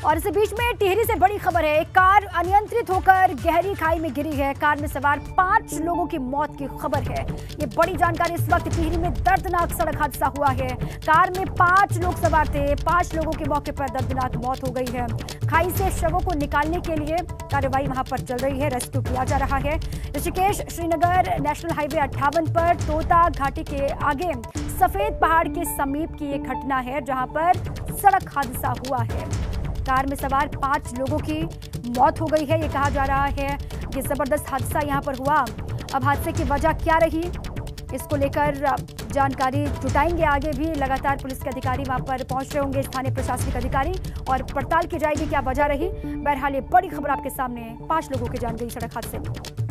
और इसी बीच में टिहरी से बड़ी खबर है। एक कार अनियंत्रित होकर गहरी खाई में गिरी है। कार में सवार 5 लोगों की मौत की खबर है। ये बड़ी जानकारी। इस वक्त टिहरी में दर्दनाक सड़क हादसा हुआ है। कार में 5 लोग सवार थे। 5 लोगों के मौके पर दर्दनाक मौत हो गई है। खाई से शवों को निकालने के लिए कार्रवाई वहां पर चल रही है। रेस्क्यू किया जा रहा है। ऋषिकेश श्रीनगर नेशनल हाईवे 58 पर तोता घाटी के आगे सफेद पहाड़ के समीप की ये घटना है, जहां पर सड़क हादसा हुआ है। कार में सवार 5 लोगों की मौत हो गई है। ये कहा जा रहा है कि जबरदस्त हादसा यहां पर हुआ। अब हादसे की वजह क्या रही, इसको लेकर जानकारी जुटाएंगे। आगे भी लगातार पुलिस के अधिकारी वहां पर पहुंच रहे होंगे, स्थानीय प्रशासनिक अधिकारी, और पड़ताल की जाएगी क्या वजह रही। बहरहाल ये बड़ी खबर आपके सामने है। 5 लोगों की जान गई सड़क हादसे में।